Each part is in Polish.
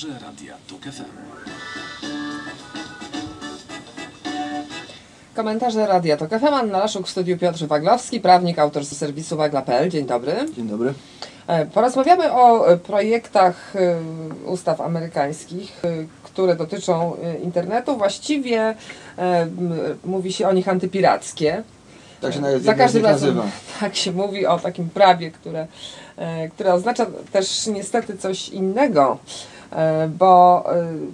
Komentarze Radia TOK FM. Komentarze Radia TOK FM. Anna Laszuk w studiu, Piotr Waglowski, prawnik, autor z serwisu wagla.pl. Dzień dobry. Dzień dobry. Porozmawiamy o projektach ustaw amerykańskich, które dotyczą internetu. Właściwie mówi się o nich antypirackie. Tak się nawet Za każdym razem nazywa. tak się mówi o takim prawie, które oznacza też niestety coś innego, bo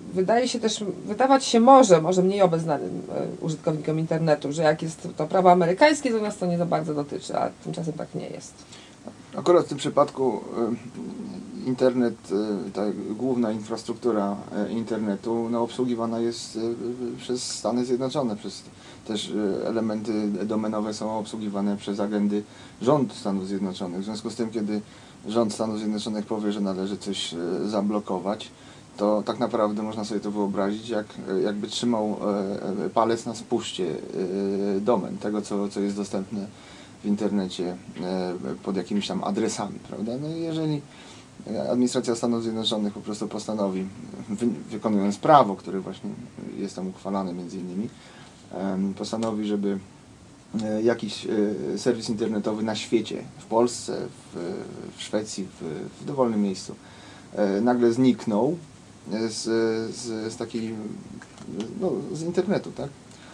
wydawać się może mniej obeznanym użytkownikom internetu, że jak jest to prawo amerykańskie, to nas to nie za bardzo dotyczy, a tymczasem tak nie jest. Akurat w tym przypadku internet, ta główna infrastruktura internetu obsługiwana jest przez Stany Zjednoczone, przez też elementy domenowe są obsługiwane przez agendy rządu Stanów Zjednoczonych. W związku z tym, kiedy rząd Stanów Zjednoczonych powie, że należy coś zablokować, to tak naprawdę można sobie to wyobrazić, jakby trzymał palec na spuście domen, tego co jest dostępne w internecie pod jakimiś tam adresami, prawda? No i jeżeli administracja Stanów Zjednoczonych po prostu postanowi, wykonując prawo, które właśnie jest tam uchwalane między innymi, postanowi, żeby jakiś serwis internetowy na świecie, w Polsce, w Szwecji, w dowolnym miejscu, nagle zniknął z takiej, no, z internetu, tak?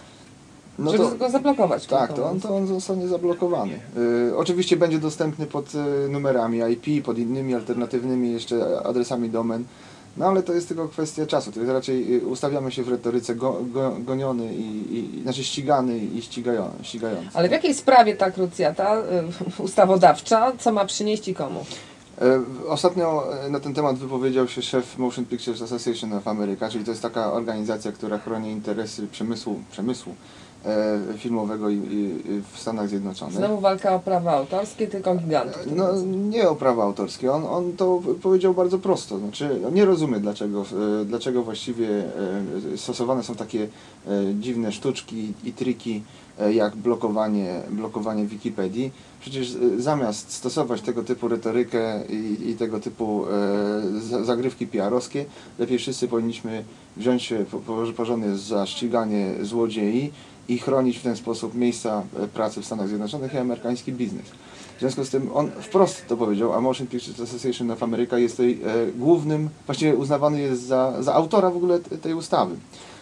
No żeby go zablokować. Tak, to on zostanie zablokowany. Oczywiście będzie dostępny pod numerami IP, pod innymi alternatywnymi jeszcze adresami domen, no ale to jest tylko kwestia czasu. To jest raczej ustawiamy się w retoryce goniony znaczy ścigany i ścigający. Ale w jakiej sprawie ta krucjata ustawodawcza, co ma przynieść i komu? Ostatnio na ten temat wypowiedział się szef Motion Pictures Association of America, czyli to jest taka organizacja, która chroni interesy przemysłu filmowego w Stanach Zjednoczonych. Znowu walka o prawa autorskie, tylko gigantów. No nie o prawa autorskie, on to powiedział bardzo prosto, znaczy on nie rozumie dlaczego właściwie stosowane są takie dziwne sztuczki i triki jak blokowanie Wikipedii. Przecież zamiast stosować tego typu retorykę i tego typu zagrywki PR-owskie, lepiej wszyscy powinniśmy wziąć się porządnie za ściganie złodziei i chronić w ten sposób miejsca pracy w Stanach Zjednoczonych i amerykański biznes. W związku z tym on wprost to powiedział, a Motion Pictures Association of America jest tutaj głównym, właściwie uznawany jest za autora w ogóle tej ustawy.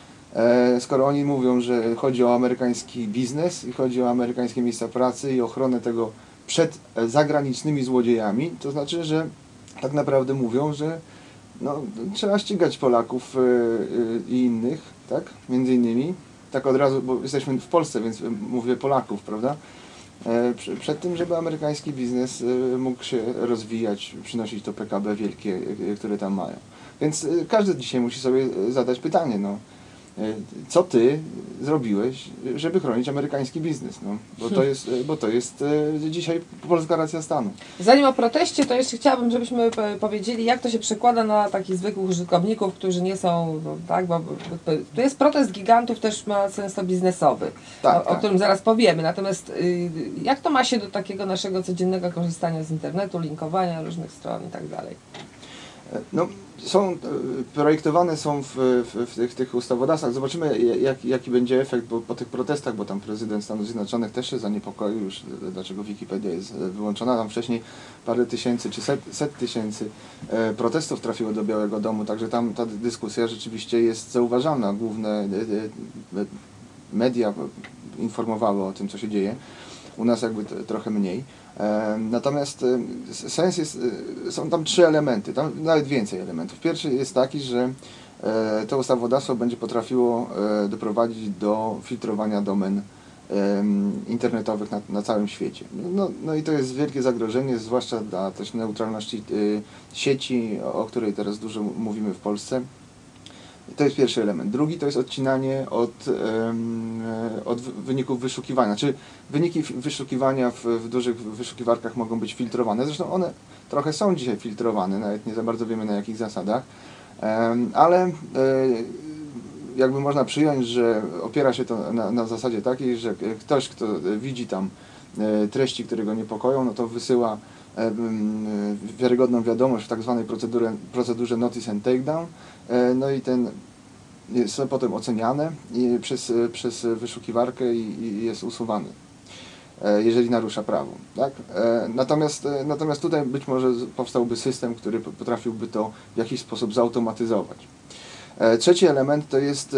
Skoro oni mówią, że chodzi o amerykański biznes i chodzi o amerykańskie miejsca pracy i ochronę tego przed zagranicznymi złodziejami, to znaczy, że tak naprawdę mówią, że no, trzeba ścigać Polaków i innych, tak? Między innymi. Tak od razu, bo jesteśmy w Polsce, więc mówię Polaków, prawda? Przed tym, żeby amerykański biznes mógł się rozwijać, przynosić to PKB wielkie, które tam mają. Więc każdy dzisiaj musi sobie zadać pytanie, no, co ty zrobiłeś, żeby chronić amerykański biznes? No, bo to jest dzisiaj polska racja stanu. Zanim o proteście, to jeszcze chciałabym, żebyśmy powiedzieli, jak to się przekłada na takich zwykłych użytkowników, którzy nie są, no, tak, bo to jest protest gigantów, też ma sens to biznesowy, tak, o którym zaraz powiemy. Natomiast jak to ma się do takiego naszego codziennego korzystania z internetu, linkowania różnych stron i tak dalej? No, projektowane są w tych ustawodawstwach. Zobaczymy, jaki będzie efekt po tych protestach, bo tam prezydent Stanów Zjednoczonych też się zaniepokoił już, dlaczego Wikipedia jest wyłączona. Tam wcześniej parę tysięcy czy set tysięcy protestów trafiło do Białego Domu, także tam ta dyskusja rzeczywiście jest zauważalna. Główne media informowały o tym, co się dzieje. U nas jakby trochę mniej. Natomiast sens jest, są tam trzy elementy, tam nawet więcej elementów. Pierwszy jest taki, że to ustawodawstwo będzie potrafiło doprowadzić do filtrowania domen internetowych na całym świecie. No i to jest wielkie zagrożenie, zwłaszcza dla też neutralności sieci, o której teraz dużo mówimy w Polsce. To jest pierwszy element. Drugi to jest odcinanie od wyników wyszukiwania. Czy wyniki wyszukiwania w dużych wyszukiwarkach mogą być filtrowane? Zresztą one trochę są dzisiaj filtrowane, nawet nie za bardzo wiemy na jakich zasadach, ale jakby można przyjąć, że opiera się to na zasadzie takiej, że ktoś, kto widzi tam treści, które go niepokoją, no to wysyła wiarygodną wiadomość w tak zwanej procedurze Notice and Takedown, no i ten są potem oceniane przez wyszukiwarkę i jest usuwany, jeżeli narusza prawo. Tak? Natomiast tutaj być może powstałby system, który potrafiłby to w jakiś sposób zautomatyzować. Trzeci element to jest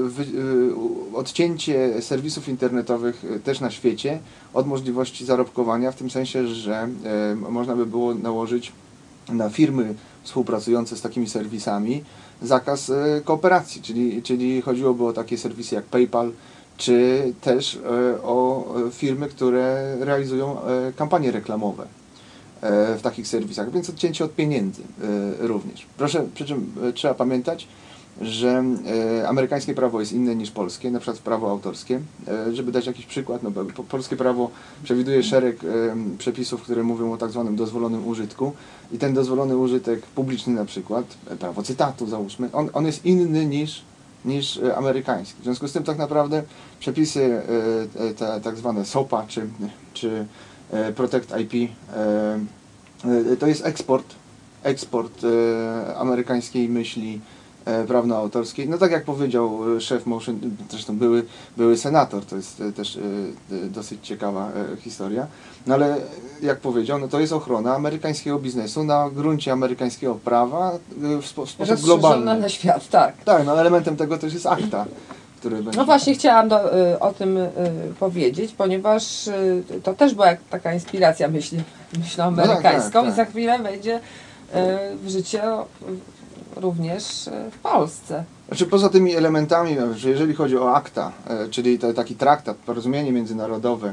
odcięcie serwisów internetowych też na świecie od możliwości zarobkowania, w tym sensie, że można by było nałożyć na firmy współpracujące z takimi serwisami zakaz kooperacji, czyli chodziłoby o takie serwisy jak PayPal, czy też o firmy, które realizują kampanie reklamowe w takich serwisach, więc odcięcie od pieniędzy również. Przy czym trzeba pamiętać, że amerykańskie prawo jest inne niż polskie, na przykład prawo autorskie. Żeby dać jakiś przykład, no bo polskie prawo przewiduje szereg przepisów, które mówią o tak zwanym dozwolonym użytku i ten dozwolony użytek publiczny na przykład, prawo cytatu załóżmy, on jest inny niż amerykański. W związku z tym tak naprawdę przepisy tak zwane SOPA czy Protect IP to jest eksport amerykańskiej myśli prawno-autorskiej. No tak jak powiedział szef Motion, zresztą były senator, to jest też dosyć ciekawa historia, no ale jak powiedział, no to jest ochrona amerykańskiego biznesu na gruncie amerykańskiego prawa w sposób globalny. Na świat, tak. Tak, no elementem tego też jest ACTA, który będzie... No właśnie chciałam o tym powiedzieć, ponieważ to też była taka inspiracja myślą amerykańską i za chwilę wejdzie w życie również w Polsce. Znaczy poza tymi elementami, że jeżeli chodzi o ACTA, czyli taki traktat, porozumienie międzynarodowe,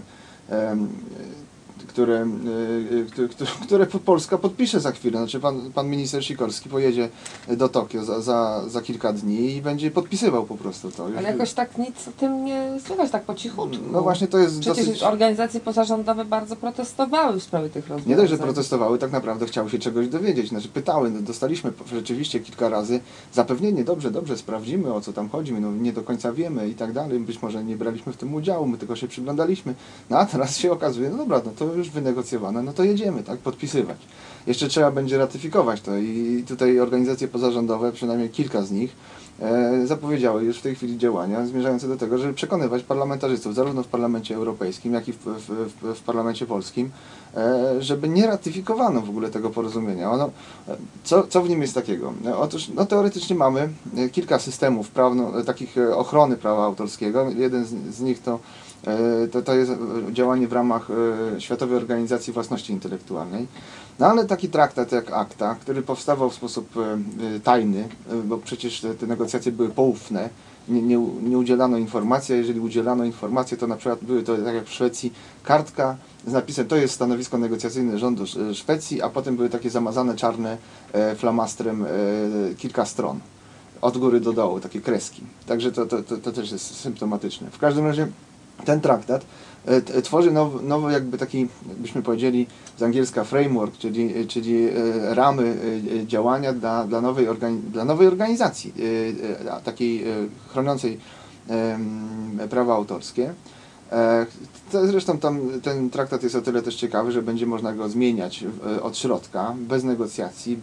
które Polska podpisze za chwilę. Znaczy pan minister Sikorski pojedzie do Tokio za kilka dni i będzie podpisywał po prostu to. Ale jakoś tak nic o tym nie słychać, tak po cichutku. No właśnie to jest przecież dosyć... organizacje pozarządowe bardzo protestowały w sprawie tych rozwiązań. Nie dość, że protestowały, tak naprawdę chciały się czegoś dowiedzieć. Znaczy pytały, no dostaliśmy rzeczywiście kilka razy zapewnienie, dobrze, sprawdzimy, o co tam chodzi, no nie do końca wiemy i tak dalej, być może nie braliśmy w tym udziału, my tylko się przyglądaliśmy. No a teraz się okazuje, no dobra, no to już wynegocjowane, no to jedziemy, tak, podpisywać. Jeszcze trzeba będzie ratyfikować to i tutaj organizacje pozarządowe, przynajmniej kilka z nich, zapowiedziały już w tej chwili działania zmierzające do tego, żeby przekonywać parlamentarzystów, zarówno w Parlamencie Europejskim, jak i w Parlamencie Polskim, żeby nie ratyfikowano w ogóle tego porozumienia. Co w nim jest takiego? Otóż no, teoretycznie mamy kilka systemów takich ochrony prawa autorskiego. Jeden z nich to jest działanie w ramach Światowej Organizacji Własności Intelektualnej. No ale taki traktat jak ACTA, który powstawał w sposób tajny, bo przecież te negocjacje były poufne, nie udzielano informacji, a jeżeli udzielano informacji, to na przykład były to, tak jak w Szwecji, kartka z napisem, to jest stanowisko negocjacyjne rządu Szwecji, a potem były takie zamazane czarne flamastrem kilka stron, od góry do dołu, takie kreski. Także to też jest symptomatyczne. W każdym razie ten traktat tworzy nowy jakby taki, byśmy powiedzieli z angielska framework, czyli ramy działania dla nowej organizacji, takiej chroniącej prawa autorskie. Zresztą ten traktat jest o tyle też ciekawy, że będzie można go zmieniać od środka, bez negocjacji,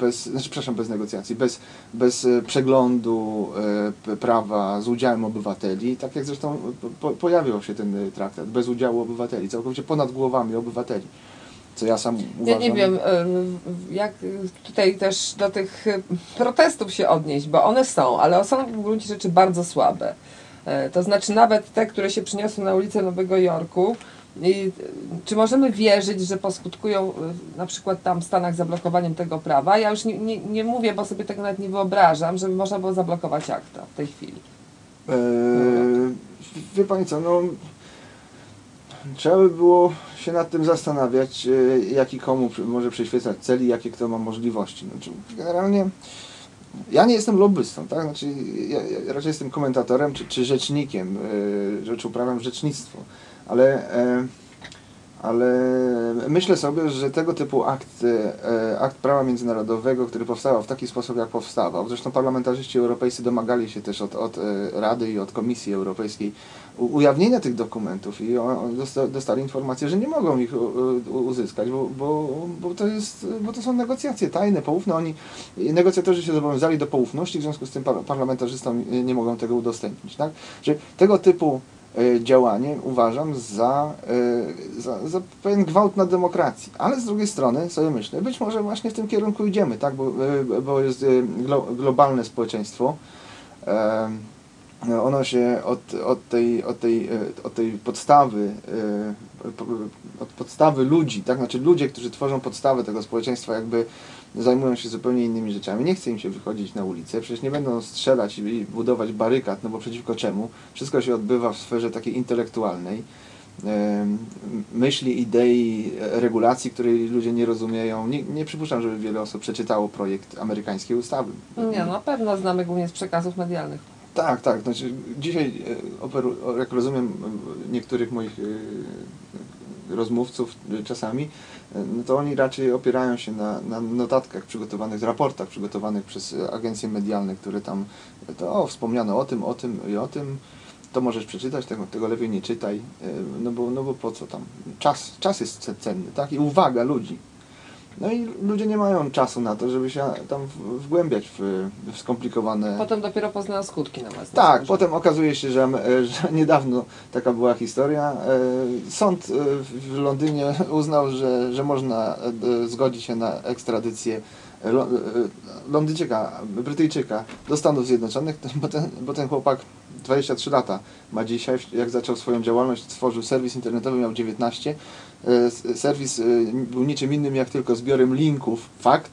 bez przeglądu prawa z udziałem obywateli, tak jak zresztą pojawił się ten traktat, bez udziału obywateli, całkowicie ponad głowami obywateli. Co ja sam uważam. Ja nie wiem, jak tutaj też do tych protestów się odnieść, bo one są, ale są w gruncie rzeczy bardzo słabe. To znaczy nawet te, które się przyniosły na ulicę Nowego Jorku, czy możemy wierzyć, że poskutkują na przykład tam w Stanach zablokowaniem tego prawa? Ja już nie mówię, bo sobie tego nawet nie wyobrażam, żeby można było zablokować ACTA w tej chwili. Wie Pani co, no trzeba by było się nad tym zastanawiać, jaki komu może przyświecać cel i jakie kto ma możliwości. Znaczy, generalnie ja nie jestem lobbystą, tak? Znaczy, ja raczej jestem komentatorem czy rzecznikiem, rzecz uprawiam rzecznictwo, ale myślę sobie, że tego typu akt prawa międzynarodowego, który powstał w taki sposób, jak powstawał, zresztą parlamentarzyści europejscy domagali się też od Rady i od Komisji Europejskiej ujawnienia tych dokumentów i dostali informację, że nie mogą ich uzyskać, bo to są negocjacje tajne, poufne. Negocjatorzy się zobowiązali do poufności, w związku z tym parlamentarzystom nie mogą tego udostępnić. Tak? Że tego typu działanie uważam za pewien gwałt na demokracji. Ale z drugiej strony sobie myślę, być może właśnie w tym kierunku idziemy, tak? Bo jest globalne społeczeństwo. Ono się od tej podstawy ludzi, tak? Znaczy ludzie, którzy tworzą podstawę tego społeczeństwa, jakby zajmują się zupełnie innymi rzeczami. Nie chce im się wychodzić na ulicę, przecież nie będą strzelać i budować barykad, no bo przeciwko czemu? Wszystko się odbywa w sferze takiej intelektualnej. Myśli, idei, regulacji, której ludzie nie rozumieją. Nie przypuszczam, żeby wiele osób przeczytało projekt amerykańskiej ustawy. Nie, na pewno znamy głównie z przekazów medialnych. Tak. Znaczy, dzisiaj, jak rozumiem niektórych moich rozmówców czasami, no to oni raczej opierają się na notatkach przygotowanych, raportach przygotowanych przez agencje medialne, które tam wspomniano o tym i o tym, to możesz przeczytać, tego lepiej nie czytaj, no bo po co tam? Czas jest cenny, tak? I uwaga ludzi. No i ludzie nie mają czasu na to, żeby się tam wgłębiać w skomplikowane... Potem dopiero poznają skutki na was. Tak, potem okazuje się, że niedawno taka była historia. Sąd w Londynie uznał, że można zgodzić się na ekstradycję Londyńczyka, Brytyjczyka do Stanów Zjednoczonych, bo ten chłopak 23 lata ma dzisiaj, jak zaczął swoją działalność, stworzył serwis internetowy, miał 19. Serwis był niczym innym jak tylko zbiorem linków,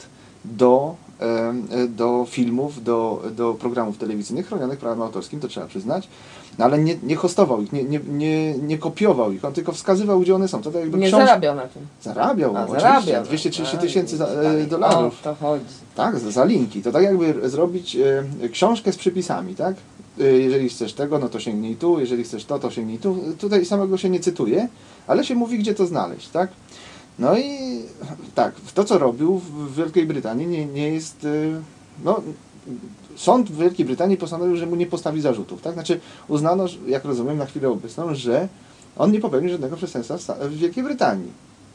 do filmów, do programów telewizyjnych chronionych prawem autorskim, to trzeba przyznać, no ale nie hostował ich, nie kopiował ich, on tylko wskazywał, gdzie one są. To tak jakby nie zarabiał na tym. Zarabiał, oczywiście, 230 tysięcy dolarów. O to chodzi. Tak, za linki. To tak jakby zrobić książkę z przypisami, tak? Jeżeli chcesz tego, no to sięgnij tu, jeżeli chcesz to sięgnij tu. Tutaj samego się nie cytuje, ale się mówi, gdzie to znaleźć, tak? No i tak, to co robił w Wielkiej Brytanii nie jest... No, sąd w Wielkiej Brytanii postanowił, że mu nie postawi zarzutów, tak? Znaczy uznano, jak rozumiem na chwilę obecną, że on nie popełnił żadnego przestępstwa w Wielkiej Brytanii.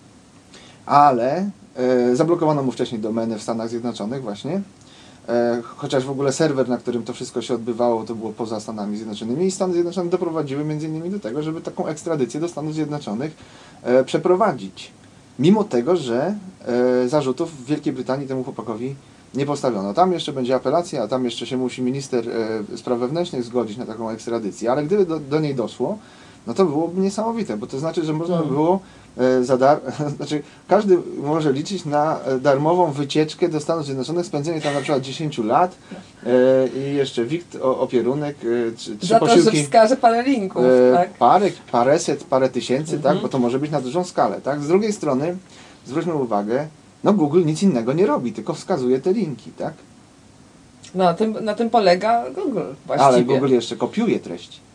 Ale zablokowano mu wcześniej domenę w Stanach Zjednoczonych właśnie, chociaż w ogóle serwer, na którym to wszystko się odbywało, to było poza Stanami Zjednoczonymi i Stany Zjednoczone doprowadziły m.in. do tego, żeby taką ekstradycję do Stanów Zjednoczonych przeprowadzić. Mimo tego, że zarzutów w Wielkiej Brytanii temu chłopakowi nie postawiono. Tam jeszcze będzie apelacja, a tam jeszcze się musi minister spraw wewnętrznych zgodzić na taką ekstradycję, ale gdyby do niej doszło, no to byłoby niesamowite, bo to znaczy, że można by było znaczy każdy może liczyć na darmową wycieczkę do Stanów Zjednoczonych, spędzenie tam na przykład 10 lat i jeszcze wikt, opierunek, 3 za to, posiłki. Że wskaże parę linków, tak? Paręset, parę tysięcy, tak? Bo to może być na dużą skalę, tak? Z drugiej strony zwróćmy uwagę, no Google nic innego nie robi, tylko wskazuje te linki, tak? No, na tym polega Google właściwie. Ale Google jeszcze kopiuje treści.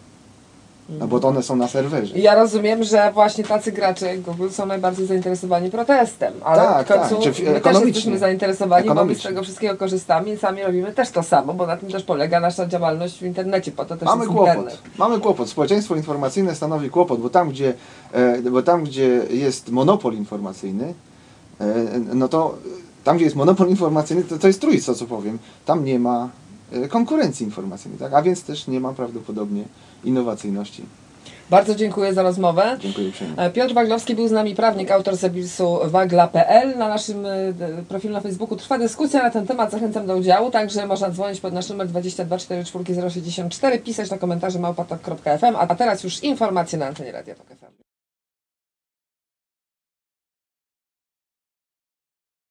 No bo to one są na serwerze. Ja rozumiem, że właśnie tacy gracze jak Google są najbardziej zainteresowani protestem, ale w końcu my też jesteśmy zainteresowani, bo my z tego wszystkiego korzystamy i sami robimy też to samo, bo na tym też polega nasza działalność w internecie, po to też jest internet. Mamy kłopot. Społeczeństwo informacyjne stanowi kłopot, bo tam, gdzie jest monopol informacyjny, no to tam, gdzie jest monopol informacyjny, to jest trójco, co powiem. Tam nie ma konkurencji informacyjnej, tak? A więc też nie ma prawdopodobnie innowacyjności. Bardzo dziękuję za rozmowę. Dziękuję uprzejmie. Piotr Waglowski był z nami, prawnik, autor serwisu wagla.pl. Na naszym profilu na Facebooku trwa dyskusja na ten temat. Zachęcam do udziału. Także można dzwonić pod nasz numer 22 44 064, pisać na komentarze małpa.tok.fm. A teraz już informacje na antenie Radia Tok FM.